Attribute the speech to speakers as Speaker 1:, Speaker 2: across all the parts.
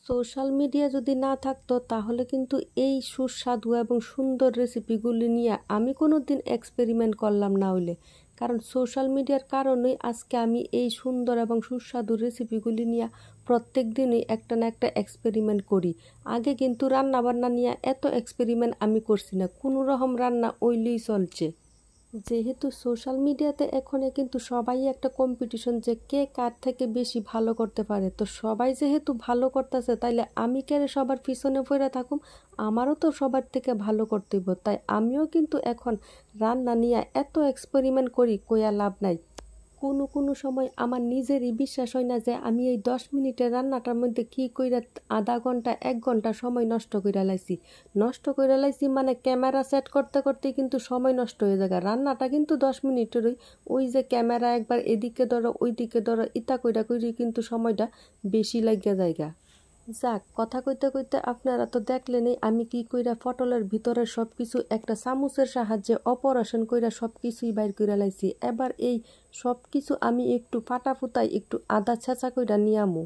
Speaker 1: Social media যদি না থাকতো তাহলে কিন্তু এই সুস্বাদু এবং সুন্দর রেসিপিগুলি নিয়ে আমি কোনো দিন এক্সপেরিমেন্ট করলাম না হইলে, কারণ সোশ্যাল মিডিয়ার কারণেই আজকে আমি এই সুন্দর এবং সুস্বাদু রেসিপিগুলি নিয়ে প্রত্যেক দিনই একটা না একটা এক্সপেরিমেন্ট করি। আগে কিন্তু রান্না বান্না নিয়ে এত এক্সপেরিমেন্ট আমি করছি না, কোনো রকম রান্না ওইলেই চলছে। যেহেতু সোশ্যাল মিডিয়াতে এখন কিন্তু সবাই একটা কম্পিটিশন যে কে কার থেকে বেশি ভালো করতে পারে, তো সবাই যেহেতু ভালো করতেছে তাইলে আমি কেন সবার পিছনে পড়ে থাকুম, আমারও তো সবার থেকে ভালো করতে হইব। তাই আমিও কিন্তু এখন রান্না নিয়ে এত এক্সপেরিমেন্ট করি, কইয়া লাভ নাই। কোনো সময় আমার নিজেরই বিশ্বাস হয় না যে আমি এই 10 মিনিটের রান্নাটার মধ্যে কি কইরা আধা ঘন্টা 1 ঘন্টা সময় নষ্ট কইরা লাইছি মানে ক্যামেরা সেট করতে করতে কিন্তু সময় নষ্ট হয়ে যায়। রান্নাটা কিন্তু 10 মিনিটেরই, ওই যে ক্যামেরা একবার এদিকে ধরো ওইদিকে ধরো ইতা কইরা কিন্তু সময়টা বেশি লাগিয়া জায়গা। যাক, কথা কইতে কইতে আপনারা তো দেখলেনই আমি কি কইরা পটলের ভিতরে সব কিছু একটা চামচের সাহায্যে অপারেশন কইরা সব কিছুই বাইর কইরা লাইছি। এবার এই সব কিছু আমি একটু ফাটাফুতাই একটু আদা ছেঁচা কইরা নিয়ামু।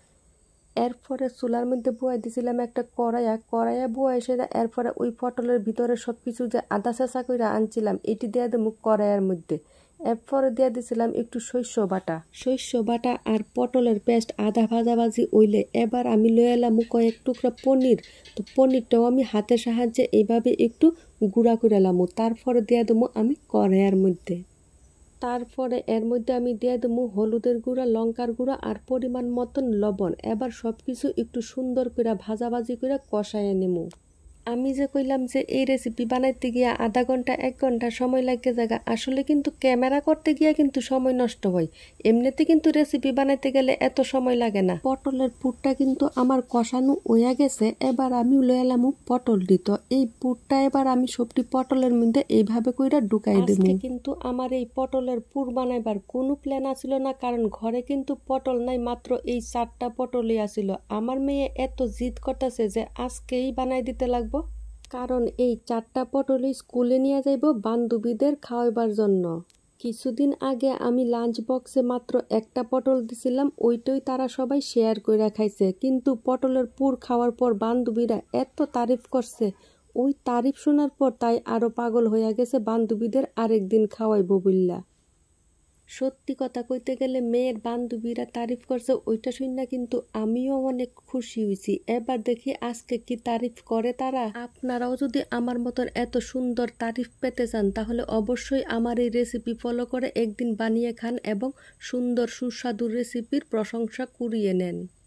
Speaker 1: এরপরে চুলার মধ্যে বুয়াই দিছিলাম একটা কড়াইয়া বুয়াই সেটা। এরপরে ওই পটলের ভিতরে সব কিছু যে আদা ছেঁচা কইরা আনছিলাম এটি দিয়ে দেবো কড়াইয়ের মধ্যে। এরপরে দিয়ে দিছিলাম একটু শস্য বাটা আর পটলের পেস্ট আধা ভাজাভাজি ওইলে এবার আমি লয়ে এলাম কয়েক টুকরা পনির। তো পনিরটাও আমি হাতের সাহায্যে এইভাবে একটু গুঁড়া করে এলাম। তারপরে দিয়ে দেবো আমি কড়াইয়ের মধ্যে। তারপরে এর মধ্যে আমি দিয়ে দেবো হলুদের গুঁড়া, লঙ্কার গুঁড়া আর পরিমাণ মতন লবণ। এবার সব কিছু একটু সুন্দর করে ভাজাভাজি করে কষায় নেবো। আমি যে কইলাম যে এই রেসিপি বানাইতে গিয়া আধা ঘন্টা 1 ঘন্টা সময় লাগে জায়গা, আসলে কিন্তু ক্যামেরা করতে গিয়া কিন্তু সময় নষ্ট হয়। এমনিতে কিন্তু রেসিপি বানাইতে গেলে এত সময় লাগে না। পটলের পুরটা কিন্তু আমার কষানো হইয়া গেছে। এবার আমি লয়ে এলাম পটল দিত। এই পুরটা এবার আমি সবটি পটলের মধ্যে এইভাবে কইরা ঢুকাই দেব। কিন্তু আমার এই পটলের পুর বানাইবার কোনো প্ল্যান আছিল না, কারণ ঘরে কিন্তু পটল নাই, মাত্র এই 4টা পটলই আছিল। আমার মেয়ে এত জিদ করতেছে যে আজকেই বানাই দিতে লাগবো, কারণ এই 4টা পটলই স্কুলে নিয়ে যাইব বান্ধবীদের খাওয়াইবার জন্য। কিছুদিন আগে আমি লাঞ্চ বক্সে মাত্র একটা পটল দিছিলাম, ওইটাই তারা সবাই শেয়ার কইরা খাইছে। কিন্তু পটলের পুর খাওয়ার পর বান্ধবীরা এত তারিফ করছে, ওই তারিফ শোনার পর তাই আরো পাগল হইয়া গেছে বান্ধবীদের আরেকদিন খাওয়াইব বললা। সত্যি কথা কইতে গেলে মেয়ের বান্ধবীরা তারিফ করছে ওইটা শুনে কিন্তু আমিও অনেক খুশি হয়েছি। এবার দেখি আজকে কি তারিফ করে তারা। আপনারাও যদি আমার মতন এত সুন্দর তারিফ পেতে চান তাহলে অবশ্যই আমার এই রেসিপি ফলো করে একদিন বানিয়ে খান এবং সুন্দর সুস্বাদু রেসিপির প্রশংসা কুড়িয়ে নেন।